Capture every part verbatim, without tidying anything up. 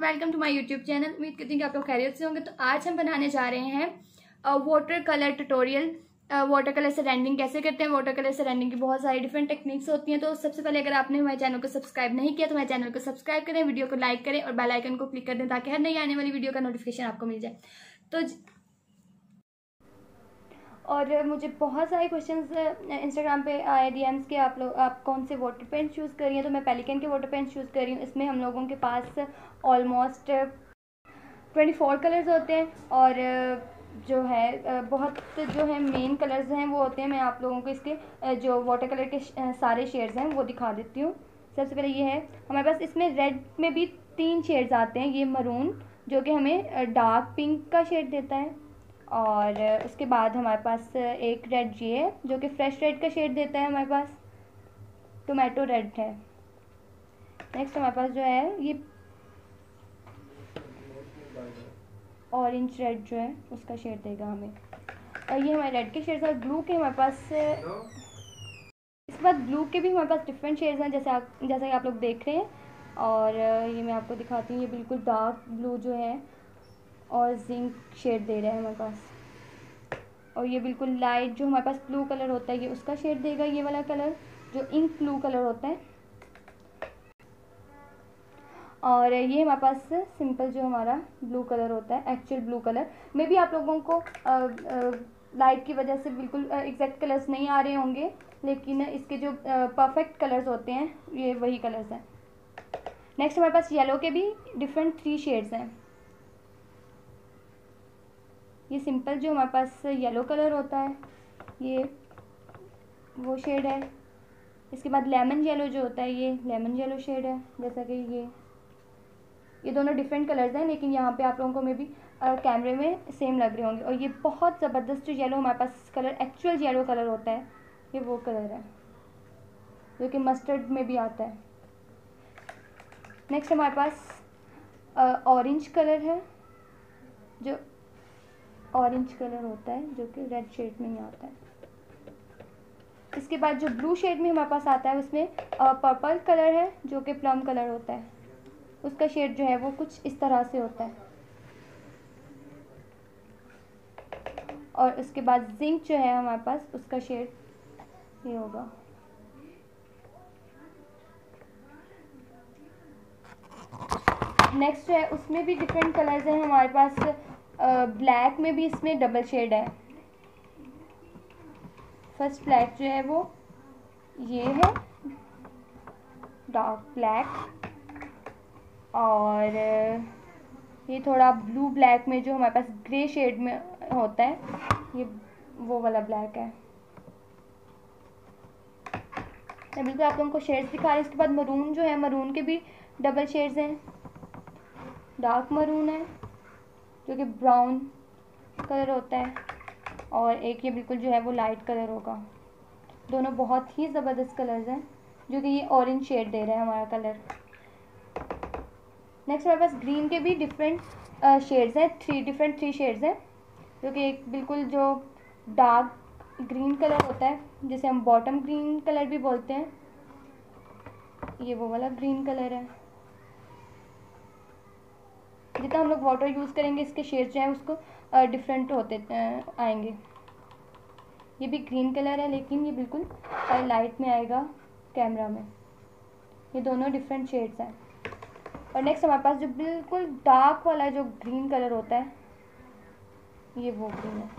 Welcome to my YouTube channel. उम्मीद करती हूँ कि आप लोग खैरियत से होंगे। तो आज हम बनाने जा रहे हैं water colour tutorial. Water colour से रेंडिंग कैसे करते हैं। वाटर कलर से रेंडिंग की बहुत सारी डिफरेंट टेक्निक्स होती हैं। तो सबसे पहले अगर आपने हमारे चैनल को सब्सक्राइब नहीं किया तो हमारे चैनल को सब्सक्राइब करें, वीडियो को लाइक करें और बेल आइकन को क्लिक कर दें ताकि हर नई आने वाली वीडियो का नोटिफिकेशन आपको मिल जाए। तो और मुझे बहुत सारे क्वेश्चंस इंस्टाग्राम पे आए डीएम्स के, आप लोग आप कौन से वाटर पेन चूज़ कर रही हैं। तो मैं पेलिकन के वाटर पेन चूज़ कर रही हूँ। इसमें हम लोगों के पास ऑलमोस्ट ट्वेंटी फोर कलर्स होते हैं और जो है बहुत जो है मेन कलर्स हैं वो होते हैं। मैं आप लोगों को इसके जो वाटर कलर के सारे शेड्स हैं वो दिखा देती हूँ। सबसे पहले ये है हमारे पास, इसमें रेड में भी तीन शेड्स आते हैं। ये मरून जो कि हमें डार्क पिंक का शेड देता है, और उसके बाद हमारे पास एक रेड ये है जो कि फ्रेश रेड का शेड देता है। हमारे पास टोमेटो रेड है। नेक्स्ट हमारे पास जो है ये ऑरेंज रेड जो है उसका शेड देगा हमें। और ये हमारे रेड के शेड्स और ब्लू के हमारे पास, इसके बाद ब्लू के भी हमारे पास डिफरेंट शेड्स हैं जैसे आप जैसा कि आप लोग देख रहे हैं। और ये मैं आपको दिखाती हूँ। ये बिल्कुल डार्क ब्लू जो है और जिंक शेड दे रहा है हमारे पास। और ये बिल्कुल लाइट जो हमारे पास ब्लू कलर होता है ये उसका शेड देगा, ये वाला कलर जो इंक ब्लू कलर होता है। और ये हमारे पास सिंपल जो हमारा ब्लू कलर होता है, एक्चुअल ब्लू कलर में भी आप लोगों को आ, आ, लाइट की वजह से बिल्कुल एग्जैक्ट कलर्स नहीं आ रहे होंगे, लेकिन इसके जो परफेक्ट कलर्स होते हैं ये वही कलर्स हैं। नेक्स्ट हमारे पास येलो के भी डिफरेंट थ्री शेड्स हैं। ये सिंपल जो हमारे पास येलो कलर होता है ये वो शेड है। इसके बाद लेमन येलो जो होता है ये लेमन येलो शेड है। जैसा कि ये ये दोनों डिफरेंट कलर्स हैं, लेकिन यहाँ पे आप लोगों को मे बी कैमरे में सेम लग रहे होंगे। और ये बहुत ज़बरदस्त जो येलो हमारे पास कलर एक्चुअल येलो कलर होता है ये वो कलर है जो कि मस्टर्ड में भी आता है। नेक्स्ट हमारे पास ऑरेंज कलर है, जो ऑरेंज कलर होता है जो कि रेड शेड में ही आता है। इसके बाद जो ब्लू शेड में हमारे पास आता है उसमें पर्पल कलर है जो कि प्लम कलर होता है। उसका शेड जो है वो कुछ इस तरह से होता है। और उसके बाद जिंक जो है हमारे पास उसका शेड ये होगा। नेक्स्ट जो है उसमें भी डिफरेंट कलर्स हैं हमारे पास। ब्लैक में भी इसमें डबल शेड है। फर्स्ट ब्लैक जो है वो ये है डार्क ब्लैक, और ये थोड़ा ब्लू ब्लैक में जो हमारे पास ग्रे शेड में होता है ये वो वाला ब्लैक है। मैं बिल्कुल आप लोगों को शेड्स दिखा रही हूँ। इसके बाद मरून जो है, मरून के भी डबल शेड्स हैं। डार्क मरून है जो कि ब्राउन कलर होता है, और एक ये बिल्कुल जो है वो लाइट कलर होगा। दोनों बहुत ही ज़बरदस्त कलर्स हैं जो कि ये ऑरेंज शेड दे रहा है हमारा कलर। नेक्स्ट हमारे पास ग्रीन के भी डिफरेंट शेड्स हैं, थ्री डिफरेंट थ्री शेड्स हैं जो कि एक बिल्कुल जो डार्क ग्रीन कलर होता है जिसे हम बॉटम ग्रीन कलर भी बोलते हैं, ये वो वाला ग्रीन कलर है। जितना हम लोग वाटर यूज़ करेंगे इसके शेड्स जो हैं उसको डिफरेंट होते आएंगे। ये भी ग्रीन कलर है लेकिन ये बिल्कुल लाइट में आएगा कैमरा में। ये दोनों डिफरेंट शेड्स हैं। और नेक्स्ट हमारे पास जो बिल्कुल डार्क वाला जो ग्रीन कलर होता है ये वो ग्रीन है।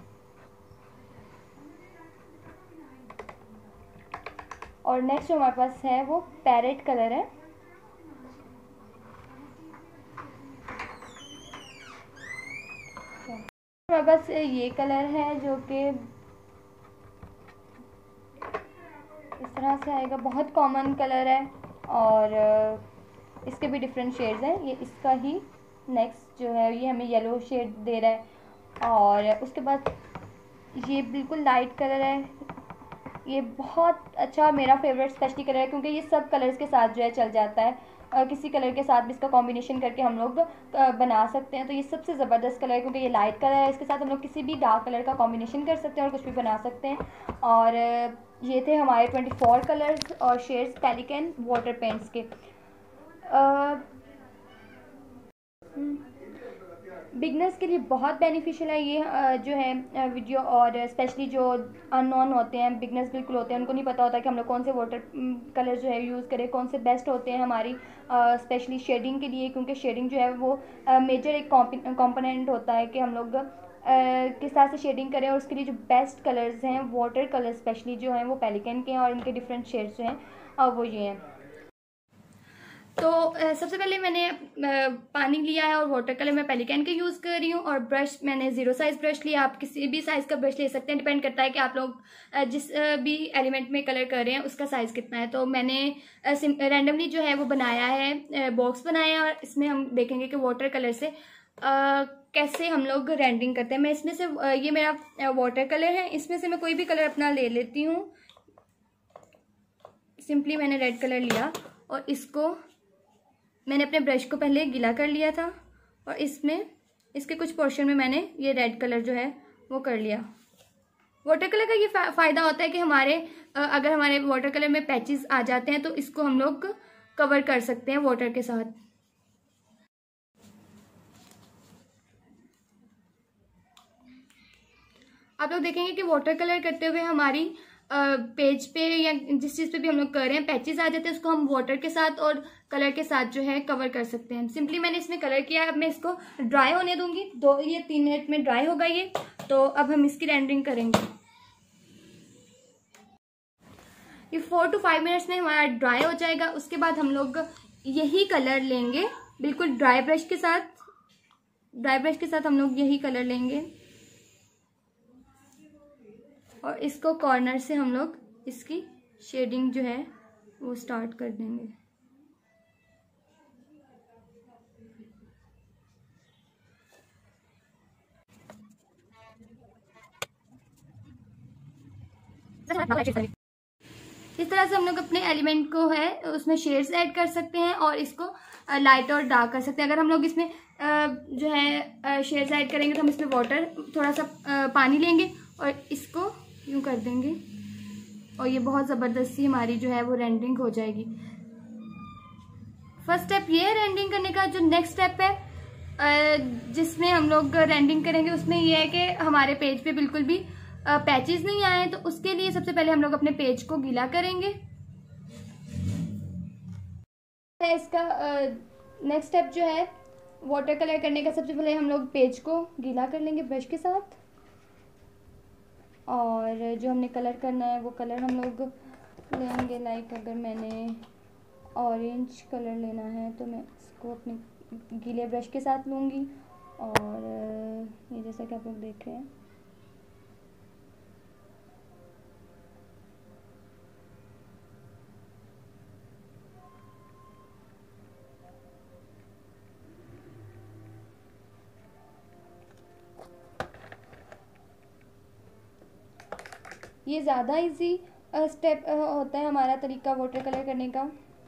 और नेक्स्ट जो हमारे पास है वो पैरेट कलर है। हमारे पास ये कलर है जो कि इस तरह से आएगा, बहुत कॉमन कलर है। और इसके भी डिफरेंट शेड्स हैं। ये इसका ही नेक्स्ट जो है ये हमें येलो शेड दे रहा है। और उसके बाद ये बिल्कुल लाइट कलर है। ये बहुत अच्छा मेरा फेवरेट स्पेशली कलर है क्योंकि ये सब कलर्स के साथ जो है चल जाता है। आ, किसी कलर के साथ भी इसका कॉम्बिनेशन करके हम लोग बना सकते हैं। तो ये सबसे ज़बरदस्त कलर है क्योंकि ये लाइट कलर है। इसके साथ हम लोग किसी भी डार्क कलर का कॉम्बिनेशन कर सकते हैं और कुछ भी बना सकते हैं। और ये थे हमारे ट्वेंटी फोर कलर्स और शेड्स पेलिकन वाटर पेंट्स के। बिगनर्स के लिए बहुत बेनिफिशियल है ये अ, जो है वीडियो, और स्पेशली जो अननोन होते हैं, बिगनर्स बिल्कुल होते हैं, उनको नहीं पता होता कि हम लोग कौन से वाटर कलर जो है यूज़ करें, कौन से बेस्ट होते हैं हमारी स्पेशली शेडिंग के लिए, क्योंकि शेडिंग जो है वो मेजर एक कॉम्पोनेंट होता है कि हम लोग uh, किस तरह से शेडिंग करें, और उसके लिए जो बेस्ट कलर्स हैं वाटर कलर स्पेशली जो हैं वो पेलिकन के हैं, और इनके डिफरेंट शेड्स जो हैं uh, वो ये हैं। तो सबसे पहले मैंने पानी लिया है और वाटर कलर मैं पेलिकन का यूज़ कर रही हूँ, और ब्रश मैंने ज़ीरो साइज़ ब्रश लिया। आप किसी भी साइज़ का ब्रश ले सकते हैं, डिपेंड करता है कि आप लोग जिस भी एलिमेंट में कलर कर रहे हैं उसका साइज़ कितना है। तो मैंने रैंडमली जो है वो बनाया है, बॉक्स बनाया है, और इसमें हम देखेंगे कि वाटर कलर से आ, कैसे हम लोग रेंडरिंग करते हैं। मैं इसमें से ये मेरा वाटर कलर है, इसमें से मैं कोई भी कलर अपना ले लेती हूँ। सिंपली मैंने रेड कलर लिया और इसको मैंने अपने ब्रश को पहले गीला कर लिया था, और इसमें इसके कुछ पोर्शन में मैंने ये रेड कलर जो है वो कर लिया। वाटर कलर का ये फा, फ़ायदा होता है कि हमारे अगर हमारे वाटर कलर में पैचेस आ जाते हैं तो इसको हम लोग कवर कर सकते हैं वाटर के साथ। आप लोग देखेंगे कि वाटर कलर करते हुए हमारी पेज पे या जिस चीज़ पे भी हम लोग कर रहे हैं पैचेस आ जाते हैं, उसको हम वाटर के साथ और कलर के साथ जो है कवर कर सकते हैं। सिंपली मैंने इसमें कलर किया है, अब मैं इसको ड्राई होने दूंगी, दो या तीन मिनट में ड्राई होगा ये। तो अब हम इसकी रेंडरिंग करेंगे। ये फोर टू फाइव मिनट्स में हमारा ड्राई हो जाएगा। उसके बाद हम लोग यही कलर लेंगे, बिल्कुल ड्राई ब्रश के साथ, ड्राई ब्रश के साथ हम लोग यही कलर लेंगे, और इसको कॉर्नर से हम लोग इसकी शेडिंग जो है वो स्टार्ट कर देंगे। इस तरह से हम लोग अपने एलिमेंट को है उसमें शेड्स ऐड कर सकते हैं, और इसको लाइट और डार्क कर सकते हैं। अगर हम लोग इसमें जो है शेड्स ऐड करेंगे तो हम इसमें वाटर थोड़ा सा पानी लेंगे और इसको यूं कर देंगे, और ये बहुत ज़बरदस्ती हमारी जो है वो रेंडरिंग हो जाएगी। फर्स्ट स्टेप ये है रेंडरिंग करने का। जो नेक्स्ट स्टेप है जिसमें हम लोग रेंडरिंग करेंगे उसमें ये है कि हमारे पेज पे बिल्कुल भी पैचेस नहीं आए, तो उसके लिए सबसे पहले हम लोग अपने पेज को गीला करेंगे। इसका नेक्स्ट स्टेप जो है वाटर कलर करने का, सबसे पहले हम लोग पेज को गीला कर लेंगे ब्रश के साथ, और जो हमने कलर करना है वो कलर हम लोग लेंगे। लाइक अगर मैंने ऑरेंज कलर लेना है तो मैं इसको अपने गीले ब्रश के साथ लूँगी, और ये जैसा कि आप लोग देख रहे हैं ये ज़्यादा इजी स्टेप होता है हमारा तरीका वाटर कलर करने का।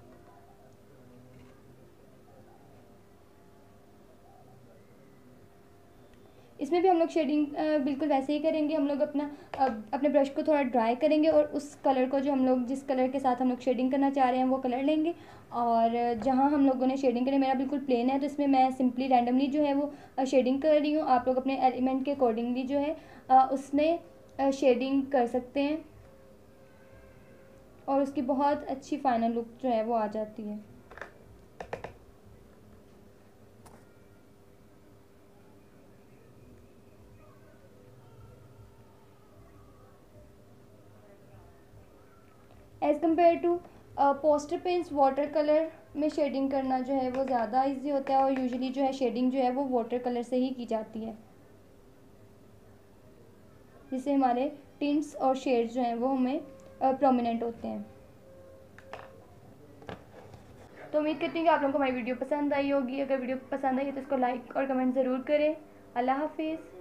इसमें भी हम लोग शेडिंग बिल्कुल वैसे ही करेंगे। हम लोग अपना अपने ब्रश को थोड़ा ड्राई करेंगे, और उस कलर को जो हम लोग जिस कलर के साथ हम लोग शेडिंग करना चाह रहे हैं वो कलर लेंगे, और जहाँ हम लोगों ने शेडिंग करी, मेरा बिल्कुल प्लेन है तो इसमें मैं सिंपली रैंडमली जो है वो शेडिंग कर रही हूँ। आप लोग अपने एलिमेंट के अकॉर्डिंगली जो है उसमें शेडिंग कर सकते हैं, और उसकी बहुत अच्छी फाइनल लुक जो है वो आ जाती है। As compare to poster paints water colour में शेडिंग करना जो है वो ज़्यादा इजी होता है, और यूजुअली जो है शेडिंग जो है वो वाटर कलर से ही की जाती है, जिससे हमारे टिंट्स और शेड्स जो हैं वो हमें प्रोमिनेंट होते हैं। तो उम्मीद करती हूँ कि आप लोगों को हमारी वीडियो पसंद आई होगी। अगर वीडियो पसंद आई है तो इसको लाइक और कमेंट ज़रूर करें। अल्लाह हाफिज़।